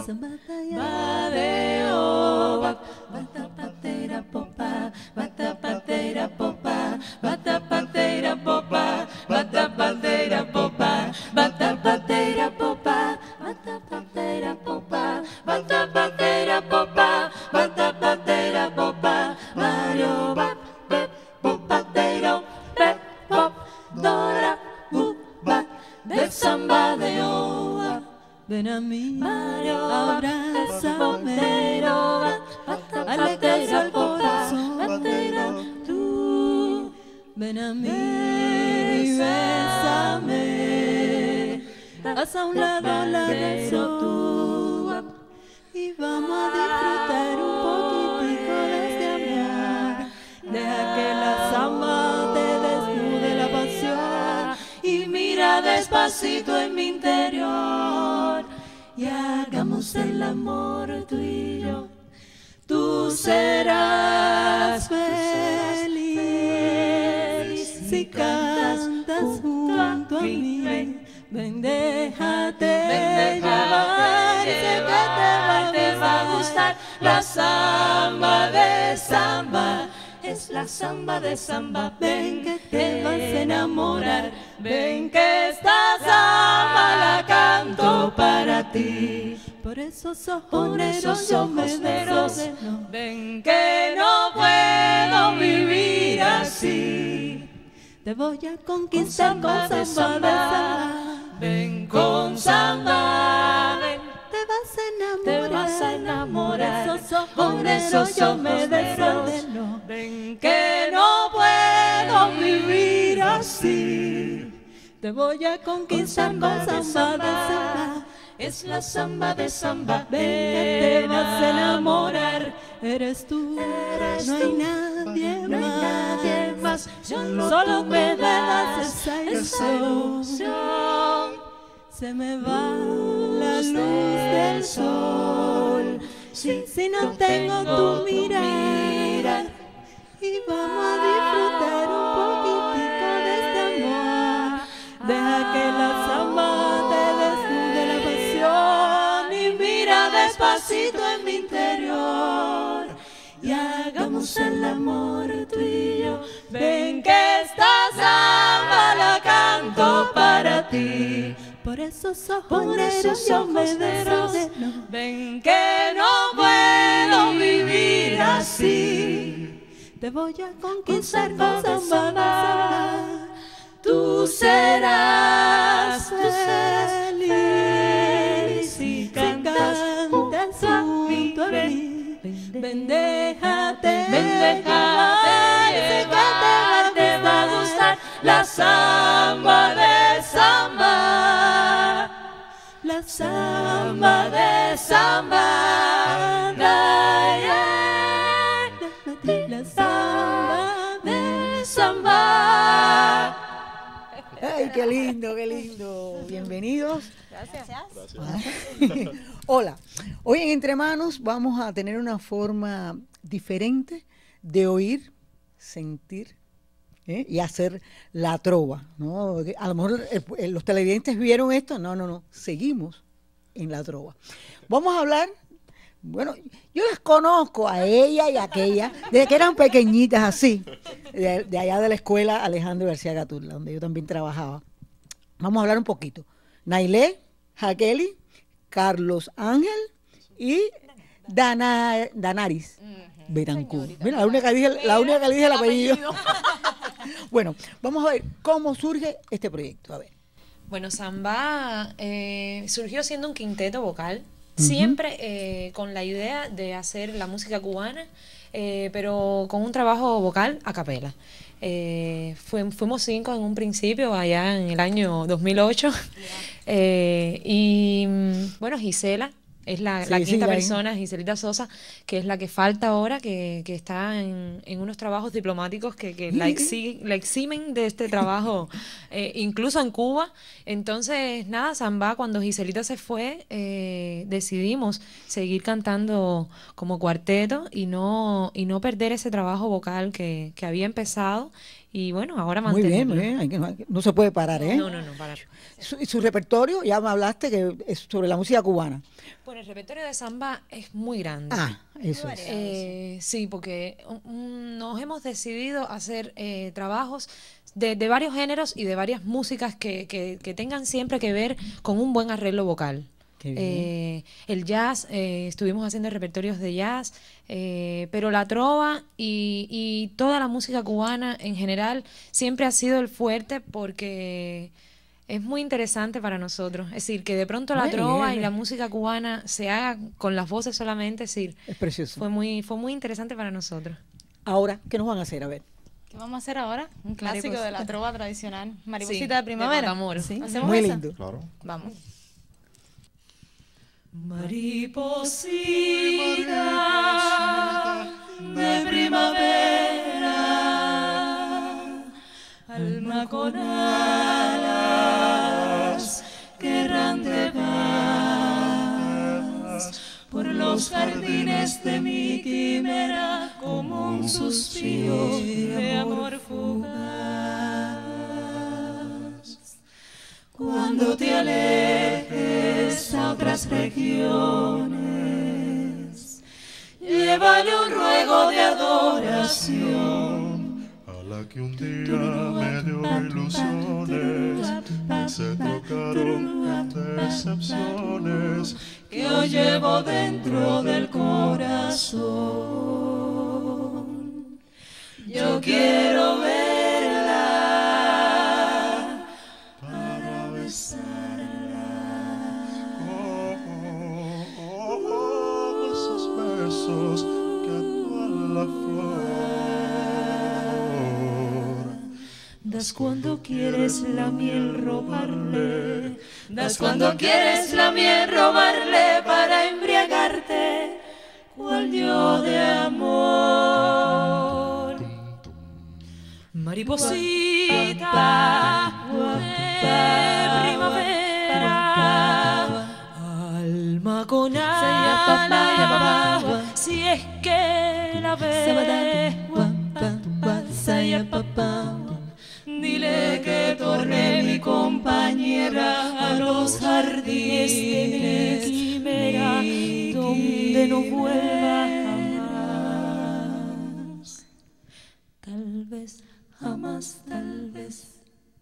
badeo, bata patera popa, bata patera popa, bata patera popa, bata patera popa, bata patera popa, bata patera popa, bata patera popa, bata patera popa, Mario bap bep popatero bep pop dora bupa de samba de oa. Ven a mí, Mario, abrázame, alegra el corazón, tú. Ven a mí y bésame, haz a un lado la razón y vamos a disfrutar un poquitico de este amor. Deja que la samba te desnude la pasión y mira despacito en mi interior y hagamos el amor tú y yo. Tú serás feliz si cantas junto a mí. Ven, déjate llevar, sé que te va a gustar la samba de samba. Es la samba de samba, ven que te vas a enamorar. Ven que esta samba la canto para ti. Por esos ojos negros yo me desordeno. Ven que no puedo vivir así. Te voy a conquistar con samba de samba. Ven con samba, ven, Te vas a enamorar, por eso yo me desordeno. ven que no puedo vivir así. Te voy a conquistar con samba de samba. Es la samba de samba, Ven que te vas a enamorar. Eres tú, no hay nadie más. Solo me das esa ilusión. Se me va la luz del sol si no tengo tu mirada. Y vamos a disfrutar un poquitico de este amor. Deja que la samba te desnude la pasión y mira despacito en mi interior y hagamos el amor tú y yo. Ven que esta samba la canto para ti. Por esos ojos negros yo me desordeno. ven que no puedo vivir así. Te voy a conquistar con samba de samba. Tú serás feliz si cantas junto a mí. Ven, déjate llevar, te va a gustar la samba de samba. la Samba de samba, la samba de samba. ¡Ay, qué lindo, qué lindo! Bienvenidos. Gracias. Hola, hoy en Entre Manos vamos a tener una forma diferente de oír, sentir y hacer la trova, ¿no? A lo mejor los televidentes vieron esto, no, seguimos en la trova. Vamos a hablar, bueno, yo las conozco a ella y a aquella, desde que eran pequeñitas así, de allá de la escuela Alejandro García Gaturla, donde yo también trabajaba. Vamos a hablar un poquito. Nailé, Jaqueli, Carlos Ángel y Danaris Betancourt. Mira, la única que dije el apellido. Bueno, vamos a ver cómo surge este proyecto. A ver. Bueno, Samba surgió siendo un quinteto vocal, siempre con la idea de hacer la música cubana, pero con un trabajo vocal a capela. Fuimos 5 en un principio, allá en el año 2008, y bueno, Gisela es la quinta persona, Giselita Sosa, que es la que falta ahora, que está en unos trabajos diplomáticos que la eximen de este trabajo, incluso en Cuba. Entonces, nada, Samba, cuando Giselita se fue, decidimos seguir cantando como cuarteto y no perder ese trabajo vocal que había empezado Y bueno, ahora Muy bien, mantenerlo. muy bien. No se puede parar, ¿eh? No, para. Su repertorio, ya me hablaste que es sobre la música cubana. Bueno, el repertorio de samba es muy grande. Ah, eso es. Sí, porque nos hemos decidido hacer trabajos de varios géneros y de varias músicas que tengan siempre que ver con un buen arreglo vocal. Qué bien. El jazz, estuvimos haciendo repertorios de jazz, pero la trova y toda la música cubana en general siempre ha sido el fuerte porque es muy interesante para nosotros. Es decir, que de pronto la Muy trova bien. y la música cubana se haga con las voces solamente, es decir, Es precioso. fue muy interesante para nosotros. Ahora, ¿qué nos van a hacer? A ver. ¿Qué vamos a hacer ahora? Un clásico Mariposita. de la trova tradicional. Mariposita Sí, de de primavera. Matamoros. Sí. ¿Hacemos Muy esa? lindo. Claro. Vamos. Mariposita de primavera, alma con alas, que errante vas por los jardines de mi quimera como un suspiro de amor fugaz. Cuando te alejes a otras regiones, llévale un ruego de adoración A la que un día me dio ilusiones y se trocaron decepciones que hoy llevo dentro del corazón. Yo quiero verla para besarla. Esos besos que actúan la flor. Das cuando quieres la miel robarle, das cuando quieres la miel robarle para embriagarte, cual yo de amor. Mariposita de primavera, alma con alas, si es que la ves, dile que torne mi compañera a los jardines de mi quimera, donde no vuelva jamás. Tal vez, jamás, tal vez.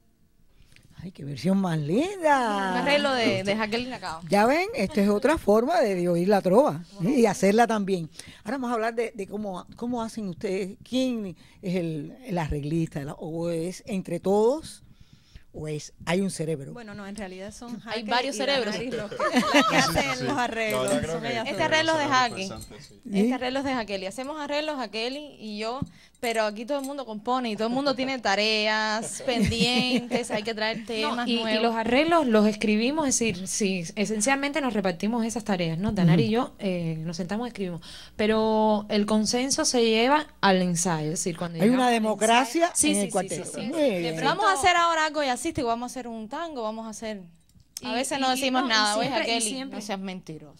Ay, qué versión más linda. Un arreglo de Jacqueline Acao. Ya ven, esta es otra forma de oír la trova, ¿sí? Y hacerla también. Ahora vamos a hablar de cómo hacen ustedes, quién es el arreglista, o es entre todos, o hay un cerebro. Bueno, no, en realidad son Hay Jaque varios y cerebros. Danaris los que hacen los arreglos. La verdad creo Son que- ellas Este dos. arreglo es de Jackie. ¿Sí? Este arreglo es de Jacqueline. Hacemos arreglos Jacqueline y yo, pero aquí todo el mundo compone y todo el mundo tiene tareas pendientes, hay que traer temas Y nuevos. los arreglos los escribimos, es decir, sí, esencialmente nos repartimos esas tareas, ¿no? Danari y yo nos sentamos y escribimos. Pero el consenso se lleva al ensayo, es decir, cuando Hay llegamos una al democracia ensayo- Sí, en sí, el sí, cuarteto. sí, sí. Muy bien. Pero vamos a hacer ahora algo jazzístico, vamos a hacer un tango, vamos a hacer... A Y- veces no y- decimos no, y nada, ¿ves, siempre- y Jacqueline? siempre. No seas mentiroso.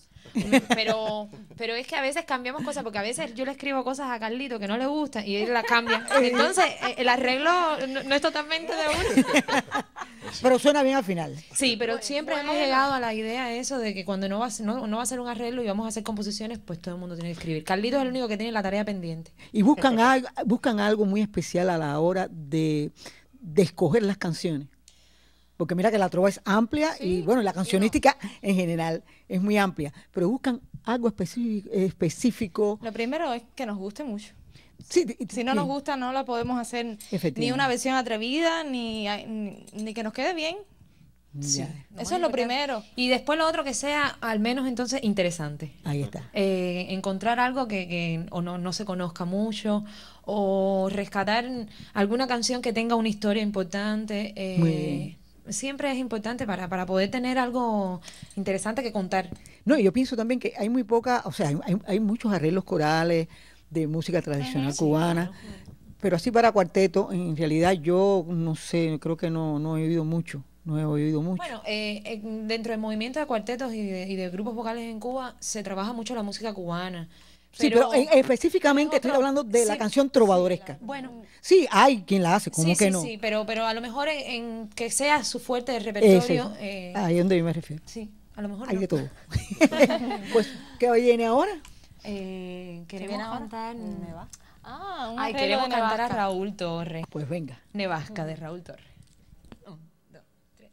Pero es que a veces cambiamos cosas, porque a veces yo le escribo cosas a Carlito que no le gustan y él las cambia. Entonces, el arreglo no es totalmente de uno. Pero suena bien al final. Sí, pero siempre hemos llegado a la idea eso de que cuando no va a ser un arreglo y vamos a hacer composiciones, pues todo el mundo tiene que escribir. Carlito es el único que tiene la tarea pendiente. Y buscan algo muy especial a la hora de escoger las canciones. Porque mira que la trova es amplia y bueno, la cancionística en general es muy amplia, pero buscan algo específico. Lo primero es que nos guste mucho. Sí, Si no nos gusta, no la podemos hacer ni Efectivamente. una versión atrevida, ni que nos quede bien. ya, Eso es lo primero. Y después lo otro que sea, al menos entonces, interesante. ahí está. Encontrar algo que o no se conozca mucho, o rescatar alguna canción que tenga una historia importante. Muy bien. Siempre es importante para poder tener algo interesante que contar. No, y yo pienso también que hay muy poca, o sea, hay muchos arreglos corales de música tradicional cubana, pero así para cuarteto, en realidad yo no sé, creo que no he oído mucho, no he oído mucho. Bueno, dentro del movimiento de cuartetos y de grupos vocales en Cuba se trabaja mucho la música cubana. Sí, pero específicamente estoy hablando de la canción trovadoresca. Bueno. Sí, hay quien la hace, ¿cómo que no? Sí, pero a lo mejor en que sea su fuerte de repertorio. Ahí es donde yo me refiero. Sí, a lo mejor hay no. de todo. Pues, ¿qué viene ahora? Queremos cantar... queremos cantar a Raúl Torres. Pues venga. Nevasca de Raúl Torres. 1, 2, 3.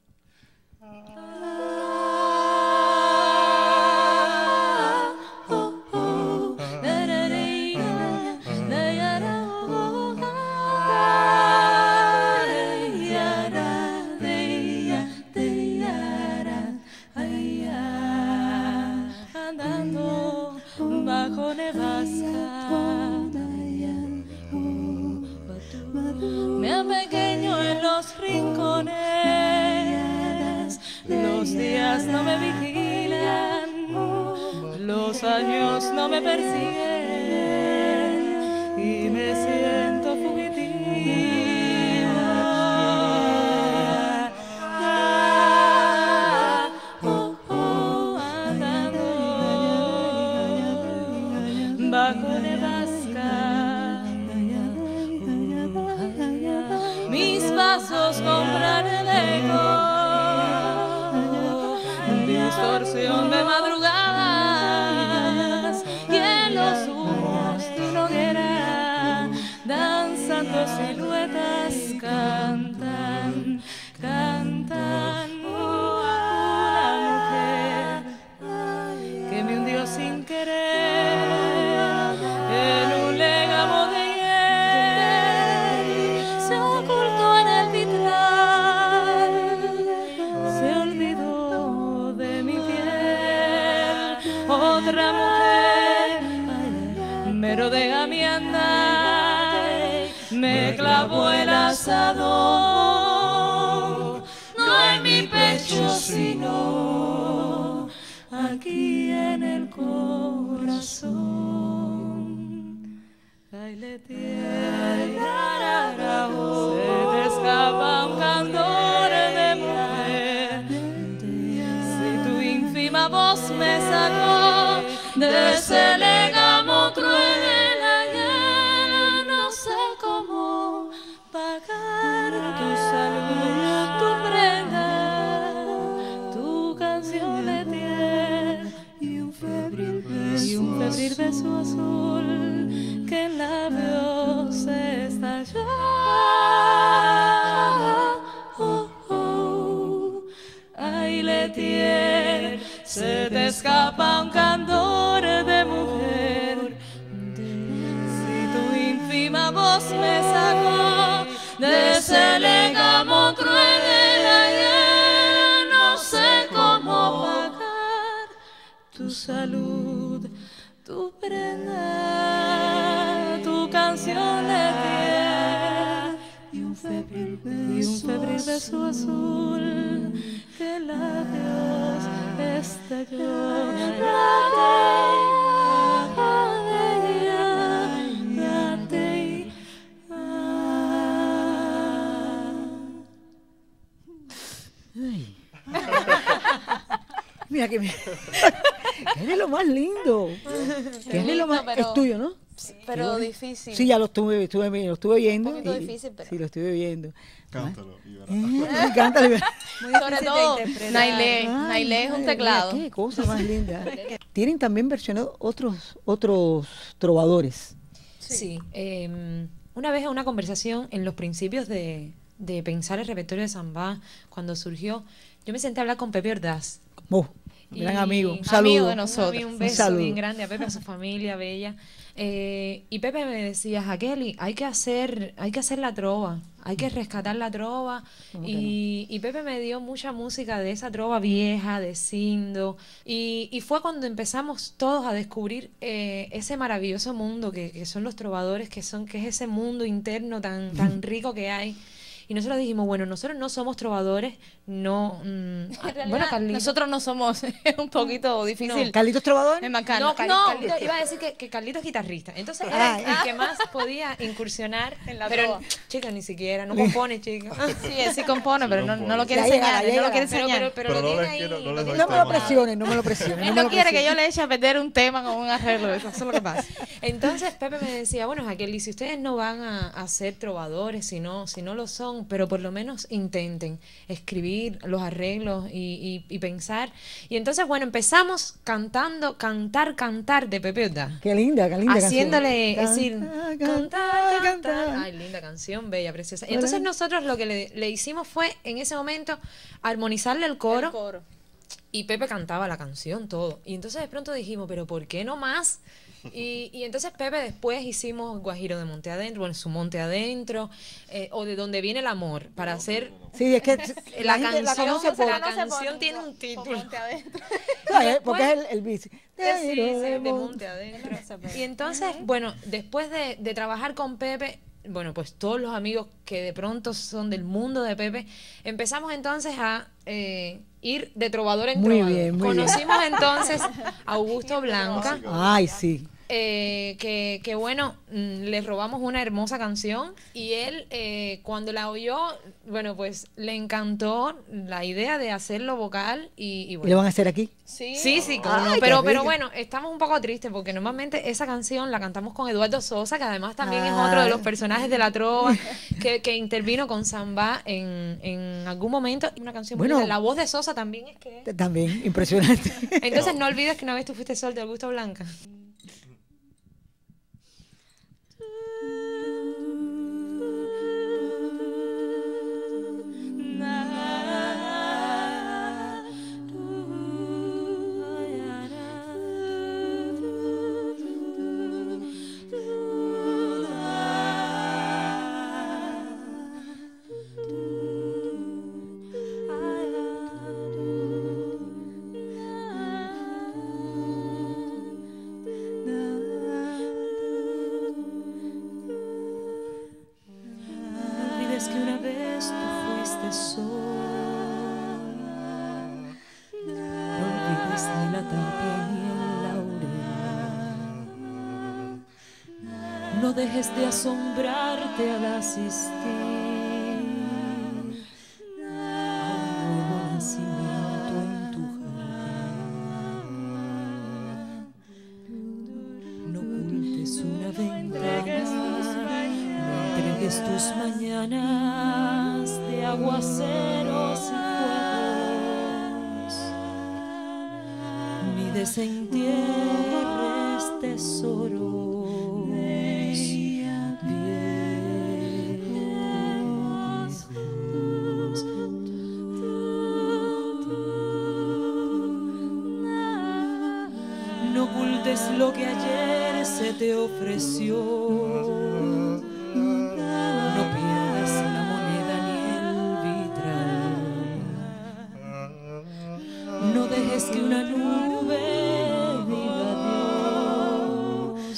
Andando bajo Nevasca, me apequeño en los rincones, los días no me vigilan, los años no me persiguen y me siento fugitiva. Bajo Nevasca, mis pasos compran el eco, distorsión de madrugadas, y en los humos de una hoguera, danzando siluetas, cantan, cantan. Una mujer que me hundió sin querer en un légamo de hiel, se ocultó en el vitral, se olvidó de mi piel. Otra mujer merodea mi andar, me clavó el asador, no en mi pecho sino aquí en el corazón. Ay, le tiene, se te escapa un candor de mujer. Si tu ínfima voz me sacó de ese legamo cruel, ayer no sé cómo pagar tu salud, tu prenda, tu canción de tierra y un febril beso azul que en labios se estalló. Ay, Letier, se te escapa un candor de mujer. Si tu ínfima voz me sacó de ese legamo cruel, ayer no sé cómo pagar tu salud, tu prenda, tu canción de tierra y un febril beso azul que labios estalló. Mira que ¿qué es lo más lindo? ¿Qué es lo más? Pero, es tuyo, ¿no? Pero difícil. Sí, ya lo estuve oyendo. Un poquito difícil, pero... Sí, lo estuve oyendo. Cántalo y verás. Cántalo. Sobre todo, Nailé es un teclado. Mira, qué cosa más linda. Tienen también versionado otros trovadores. Sí. Una vez en una conversación, en los principios de pensar el repertorio de samba, cuando surgió, yo me senté a hablar con Pepe Ordaz. Gran amigo, un saludo. Amigo de nosotros. Un beso saludo bien grande a Pepe, a su familia bella. Y Pepe me decía, Jaqueli, hay que hacer la trova, hay que rescatar la trova. Y Pepe me dio mucha música de esa trova vieja, de Sindo. Y fue cuando empezamos todos a descubrir ese maravilloso mundo que son los trovadores, que es ese mundo interno tan rico que hay. Y nosotros dijimos, bueno, nosotros no somos trovadores, no... Bueno, Carlitos... nosotros no somos, es un poquito difícil. ¿Carlitos Trovador? Es más caro. No, No, Carlitos, iba a decir que Carlitos es guitarrista. Entonces era el que más podía incursionar. En la pero, trova. chica, ni siquiera, no compone, chica. Sí, él sí compone, pero no lo quiere Ya llegará, enseñar. Él no lo quiere llegará. enseñar. Pero Pero lo no tiene les ahí. quiero- no lo les tiene doy No me lo tema. presiones, no me lo presiones. Él no quiere que yo le eche a perder un tema con un arreglo. Eso es lo que pasa. Entonces Pepe me decía, bueno, Jaqueline, si ustedes no van a ser trovadores, si no lo son, pero por lo menos intenten escribir los arreglos y pensar. Y entonces, bueno, empezamos cantando, cantar de Pepe Ordaz. Qué linda Haciéndole, canción. es decir, cantar. Ay, linda canción, bella, preciosa. Y entonces nosotros lo que le hicimos fue, en ese momento, armonizarle el coro. Y Pepe cantaba la canción, todo. Y entonces de pronto dijimos, pero ¿por qué no más? Y entonces Pepe después hicimos Guajiro de Monte Adentro, bueno, su Monte Adentro, o de donde viene el amor, para hacer Sí, es que la gente la canción. conoce por... La canción tiene un título. Porque es el bici. Sí, de Monte Adentro. Y entonces, bueno, después de trabajar con Pepe, bueno, pues todos los amigos que de pronto son del mundo de Pepe, empezamos entonces a ir de trovador en Muy trovador. bien, muy bien. Conocimos entonces a Augusto Blanca, Ay, sí. que bueno, le robamos una hermosa canción y él cuando la oyó, bueno, pues le encantó la idea de hacerlo vocal y ¿Y lo bueno. van a hacer aquí? Sí, cómo no. Ay, qué Pero rico. bueno, estamos un poco tristes porque normalmente esa canción la cantamos con Eduardo Sosa, que además también es otro de los personajes de la trova que intervino con Samba en algún momento. Una canción muy Bueno. linda. La voz de Sosa también es que... También, impresionante. Entonces no olvides que una vez tú fuiste sol de Augusto Blanca. No olvides que una vez tú fuiste sol. No olvides ni la tapia ni el laurel. No dejes de asombrarte al asistir a un nuevo nacimiento en tu jardín. No ocultes una ventana. No entregues tus mañanas de aguaceros y fuegos, ni desentierres tesoros viejos. No ocultes lo que ayer se te ofreció. No pierdas la moneda ni el vitral. No dejes que una nube diga adiós.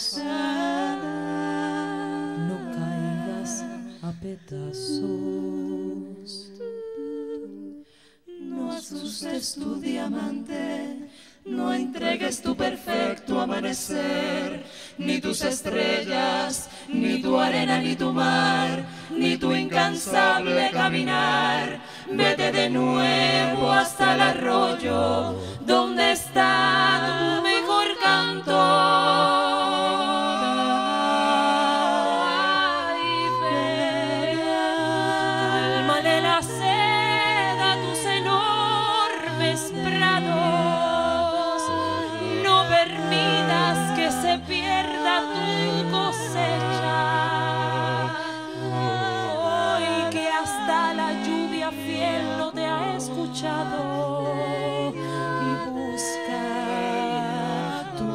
No caigas a pedazos. No asustes tu diamante. No entregues tu perfecto amanecer, ni tus estrellas, ni tu arena, ni tu mar, ni tu incansable caminar. Vete de nuevo hasta el arroyo, donde está tu mejor canto. Ay, ven, cálmale la sed a tus enormes prados. No permitas que se pierda tu cosecha. Hoy que hasta la lluvia fiel no te ha escuchado. Y busca tu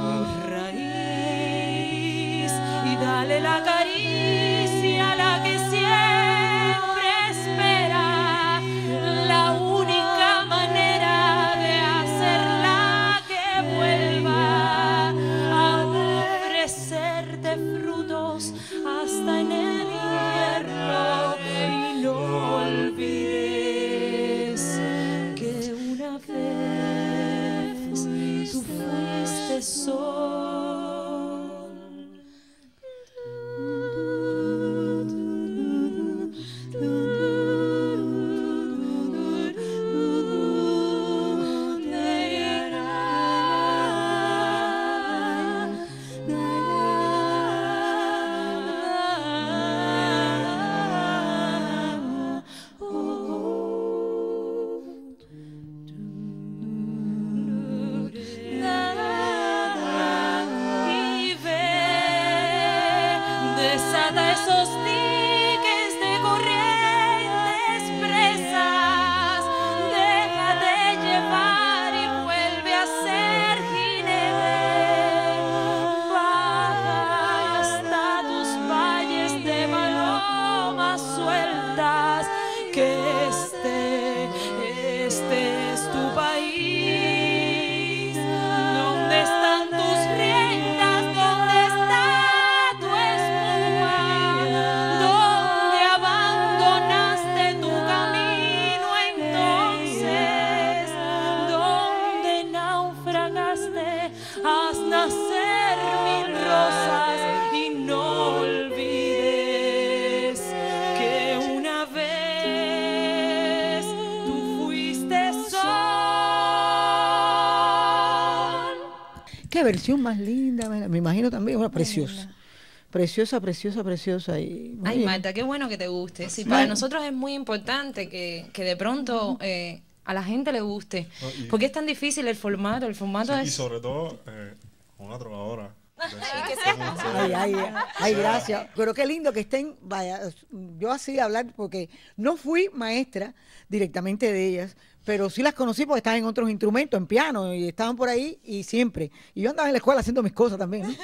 raíz y dale la caricia a la que siempre espera. La única manera de hacerla que vuelva a ofrecerte frutos hasta en el invierno y no Qué versión más linda, me imagino también, una preciosa. Preciosa, preciosa, preciosa. Ay, Marta, qué bueno que te guste. Sí, para nosotros es muy importante que de pronto a la gente le guste. Porque es tan difícil el formato. El formato es... Y sobre todo, una trovadora. Ay, gracias. Pero qué lindo que estén, vaya, yo así hablar, porque no fui maestra directamente de ellas, pero sí las conocí porque estaban en otros instrumentos, en piano, y estaban por ahí y siempre. Y yo andaba en la escuela haciendo mis cosas también, ¿no?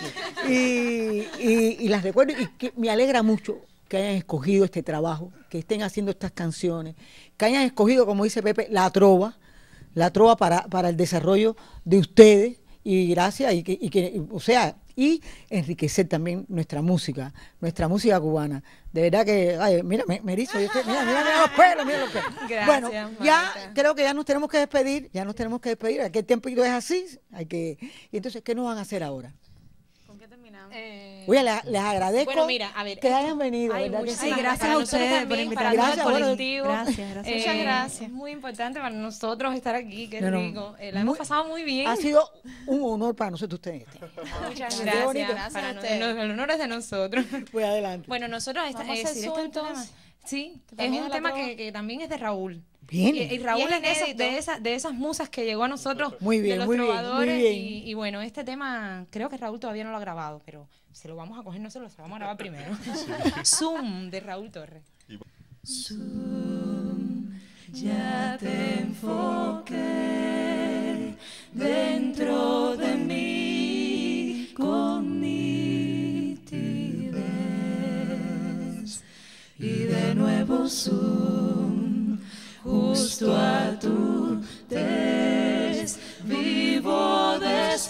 Y las recuerdo y que me alegra mucho que hayan escogido este trabajo, que estén haciendo estas canciones, que hayan escogido, como dice Pepe, la trova para el desarrollo de ustedes. Y gracias, y enriquecer también nuestra música cubana. De verdad que, ay, mira, me erizo, mira los pelos, mira los pelos. Gracias, bueno, ya Marta. creo que ya nos tenemos que despedir, aquel tiempito es así, y entonces, ¿qué nos van a hacer ahora? ¿Con qué terminamos? Oye, les agradezco Bueno, mira, a ver, que hayan venido, Ay, ¿verdad? muchas Que sí? gracias para a nosotros ustedes también, por para invitarnos. todo el Gracias, colectivo. Gracias. Muchas gracias. Es muy importante para nosotros estar aquí, qué No, no, rico. La hemos pasado muy bien. Ha sido un honor para nosotros ustedes. Muchas Qué gracias. bonito. Gracias Para a ustedes. el honor es de nosotros. Pues adelante. Bueno, nosotros Vamos a hacer este su, tema, entonces. sí, es también un es la tema trova. que también es de Raúl. Bien. Y Raúl Y es es inédito. de esas musas que llegó a nosotros, Muy bien, de los muy bien, muy trovadores. bien. Y bueno, este tema creo que Raúl todavía no lo ha grabado, pero se lo vamos a coger nosotros, se lo vamos a grabar primero. Zoom, de Raúl Torres. Ya te enfoqué dentro de mí con nitidez y de nuevo zoom justo a tu tez vivo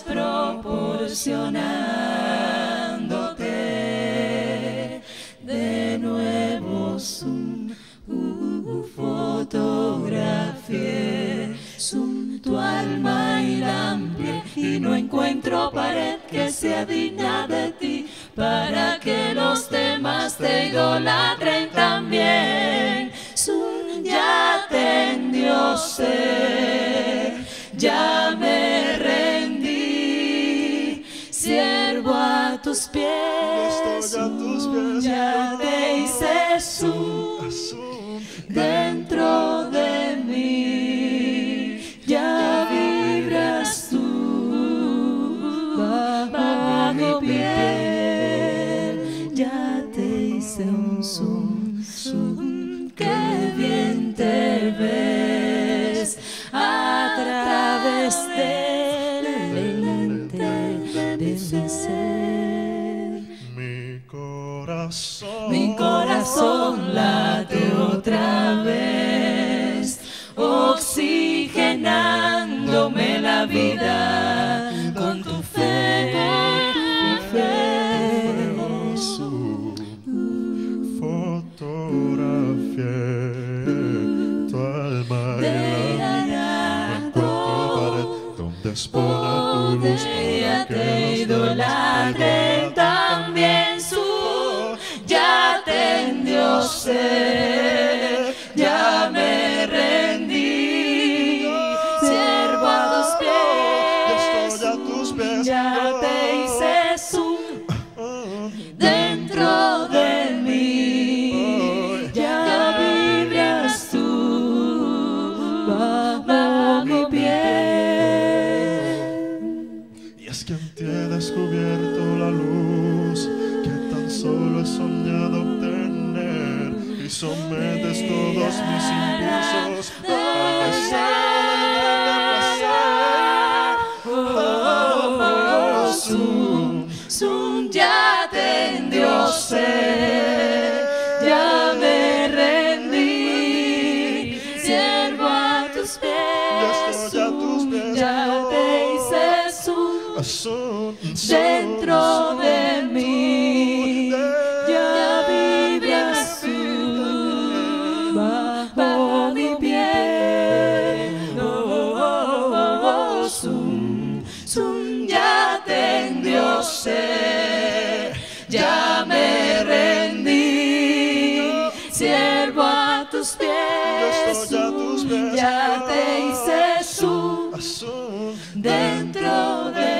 desproporcionándote de nuevo zoom fotografié tu alma y la amplié y no encuentro pared que sea digna de ti para que los demás te idolatren también. Ya te endiosé, ya me rendí, siervo a tus pies, Estoy a tus pies, ya te hice zoom dentro de mí, ya vibras tú bajo mi piel, ya te hice un zoom, zoom, qué bien te ves a través del lente de mi ser. Mi corazón late otra vez, oxigenándome la vida con tu fe, Fotografié tu alma y la mía. No encuentro pared donde expone tu luz para que te los idolatren demás también ya te endiosé, ya me rendí, siervo a tus pies, ya te hice zoom dentro de mí, ya vibras tú bajo mi piel. Y es que en ti he descubierto la luz que tan solo he soñado obtener y sometes todos mis impulsos al deseo Zoom, ya te endiosé, ya me rendí, siervo a tus pies, ya te hice zoom dentro de mí, ya vibras tú bajo mi piel. Zoom, zoom, ya te endiosé, ya me rendí, siervo a tus pies, ya te hice zoom dentro de